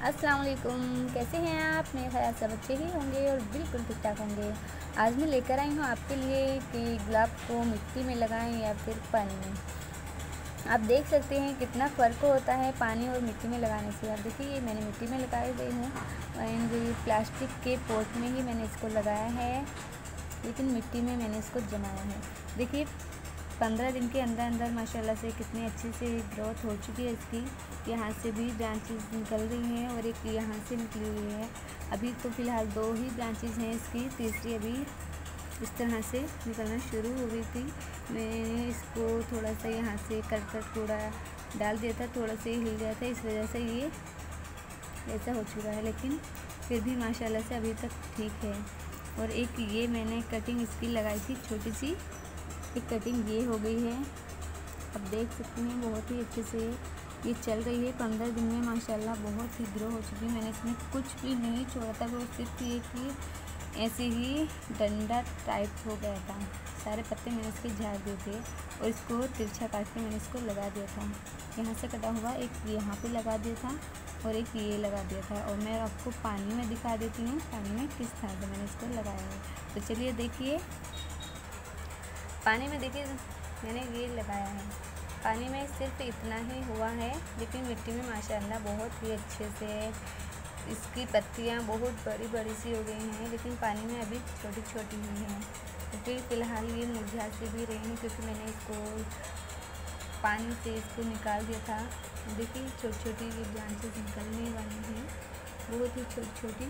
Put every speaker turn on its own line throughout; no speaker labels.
अस्सलाम वालेकुम। कैसे हैं आप? मेरे ख्याल सब अच्छे ही होंगे और बिल्कुल ठीक ठाक होंगे। आज मैं लेकर आई हूँ आपके लिए कि गुलाब को मिट्टी में लगाएं या फिर पानी में। आप देख सकते हैं कितना फ़र्क होता है पानी और मिट्टी में लगाने से। आप देखिए, ये मैंने मिट्टी में लगाई गई हूँ एंड प्लास्टिक के पॉट में ही मैंने इसको लगाया है, लेकिन मिट्टी में मैंने इसको जमाया है। देखिए 15 दिन के अंदर अंदर माशाल्लाह से कितनी अच्छी से ग्रोथ हो चुकी है इसकी। यहाँ से भी ब्रांचेस निकल रही हैं और एक यहाँ से निकली हुई है। अभी तो फ़िलहाल 2 ही ब्रांचेस हैं इसकी, तीसरी अभी इस तरह से निकलना शुरू हो गई थी। मैंने इसको थोड़ा सा यहाँ से कर थोड़ा डाल दिया था, थोड़ा सा हिल गया था, इस वजह से ये ऐसा हो चुका है, लेकिन फिर भी माशाल्लाह से अभी तक ठीक है। और एक ये मैंने कटिंग इसकी लगाई थी छोटी सी, एक कटिंग ये हो गई है। अब देख सकते हैं बहुत ही अच्छे से ये चल रही है। 15 दिन में माशाल्लाह बहुत ही ग्रो हो चुकी है। मैंने इसमें कुछ भी नहीं छोड़ा था, वो सिर्फ ये कि ऐसे ही डंडा टाइप हो गया था। सारे पत्ते मैंने इसके झाड़ दिए थे और इसको तिरछा काट के मैंने इसको लगा दिया था। यहाँ से कटा हुआ एक यहाँ पे लगा दिया था और एक ये लगा दिया था। और मैं आपको पानी में दिखा देती हूँ पानी में किस तरह से मैंने इसको लगाया है। तो चलिए देखिए, पानी में देखिए मैंने ये लगाया है। पानी में सिर्फ इतना ही हुआ है, लेकिन मिट्टी में माशाल्लाह बहुत ही अच्छे से इसकी पत्तियां बहुत बड़ी बड़ी सी हो गई हैं, लेकिन पानी में अभी छोटी छोटी ही हैं क्योंकि फ़िलहाल ये मुरझा से भी रही हैं, क्योंकि मैंने इसको पानी से इसको निकाल दिया था। देखिए छोटी छोटी ये ब्रांचेस निकलने वाली हैं, बहुत ही छोटी छोटी।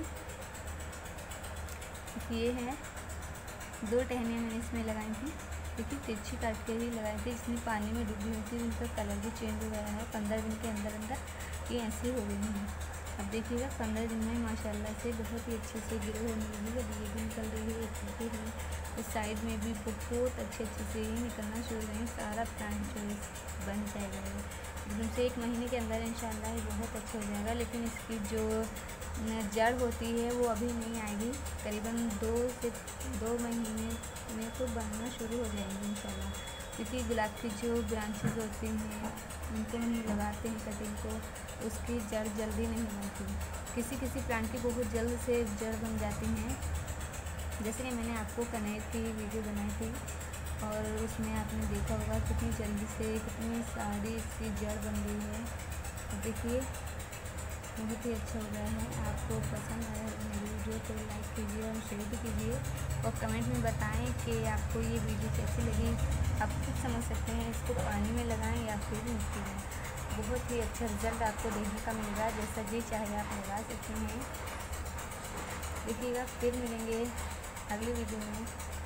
ये है 2 टहनियाँ मैंने इसमें लगाई थी, देखिए तिरछी काट के ही लगाई थी। इसमें पानी में डूबी हुई थी, उनका कलर भी चेंज हो गया है। 15 दिन के अंदर अंदर ये ऐसी हो गई हैं। अब देखिएगा 15 दिन में माशाल्लाह से बहुत ही अच्छे से ग्रो होने लगी है। ये भी निकल रही है, एक है इस साइड में भी बहुत अच्छे से ही निकलना शुरू हो गई। सारा प्लांट जो बन जाएगा एकदम से 1 महीने के अंदर इंशाल्लाह ये बहुत अच्छा हो जाएगा। लेकिन इसकी जो जड़ होती है वो अभी नहीं आएगी, करीबन 2 महीने में तो बनना शुरू हो जाएंगे इंशाल्लाह। क्योंकि गुलाब की जो ब्रांचेस होती हैं उनको हम लगाते हैं कटिंग को, उसकी जड़ जल्दी नहीं बनती। किसी किसी प्लांट की बहुत जल्द से जड़ बन जाती हैं। जैसे कि मैंने आपको कनेर की वीडियो बनाई थी और उसमें आपने देखा होगा कितनी जल्दी से कितनी सारी इसकी जड़ बन गई है। देखिए बहुत ही अच्छा हो गया है। आपको पसंद आया मेरी वीडियो तो लाइक कीजिए और शेयर भी कीजिए और कमेंट में बताएं कि आपको ये वीडियो कैसी लगी। आप खुद समझ सकते हैं, इसको पानी में लगाएं या फिर मिट्टी में, बहुत ही अच्छा रिज़ल्ट आपको देखने का मिलेगा। जैसा जी चाहे आप लगा सकते हैं। देखिएगा, फिर मिलेंगे अगली वीडियो में।